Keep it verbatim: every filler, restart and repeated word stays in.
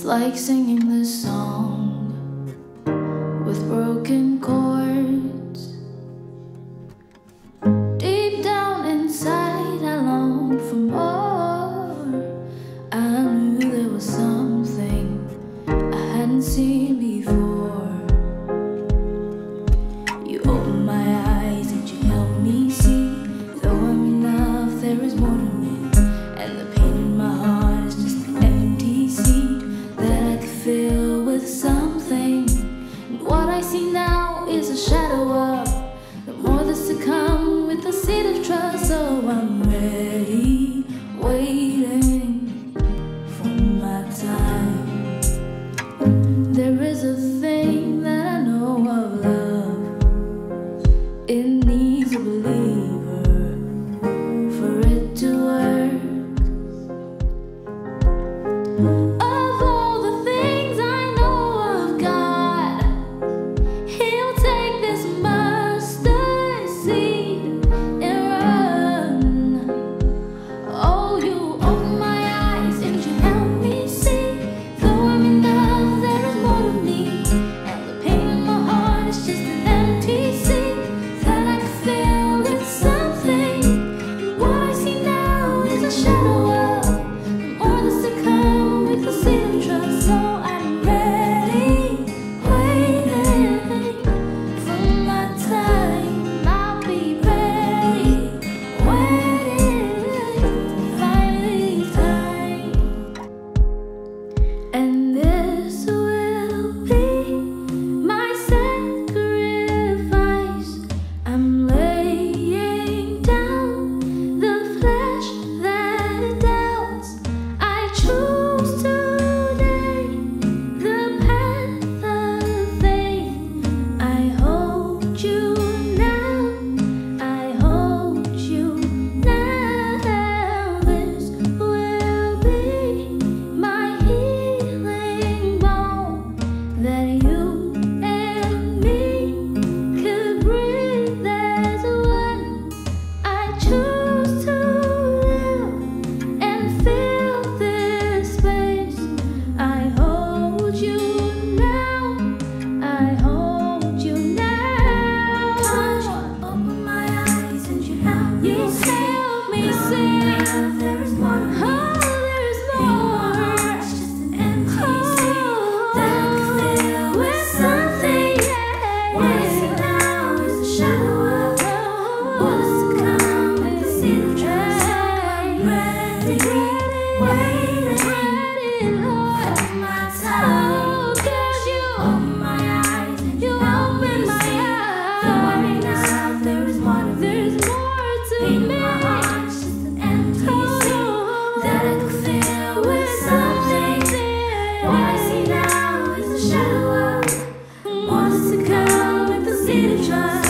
It's like singing this song with broken chords. Deep down inside I long for more. I knew there was something I hadn't seen before. You opened my eyes and you helped me see, though I'm enough, there is more to me. And the pain in my heart is just an empty seed that I could fill with something. And what I see now is a shadow of the more that's to come, with the seed of trust. So I'm ready, waiting for my time. There is a thing that I know of love. It needs a believer for it to work. Of all the things I know of God, He'll take this mustard seed and run. Oh, you open my eyes and you help me see, though I'm enough, there is more to me. And the pain in my heart is just an empty seed that I could fill with something. And what I see now is a shadow of the more that's to come, with the seed of trust. So I'm ready, waiting for my time. I'll be ready, waiting, finally time. And this will be my sacrifice. I'm laying down the flesh that doubts. I choose today the path of faith. I hold you now, I hold you now. This will be my healing balm, that you and me could breathe as one. I choose to live and fill this space. I hold you now, I hold you now. Touch, open my eyes and you help me you see. Help me see. There is more. Oh, there is more. It's just an empty seed that I can fill with something. What I see now is a shadow of what is to come, with the seed of trust. I'm ready, waiting for my time. Oh, 'cause you open my eyes and you open my eyes. Though I'm enough, there is more to me. There's more to me. My heart is just an empty seed that I could fill with something. What I see now is a shadow of what's to come, with the seed of trust.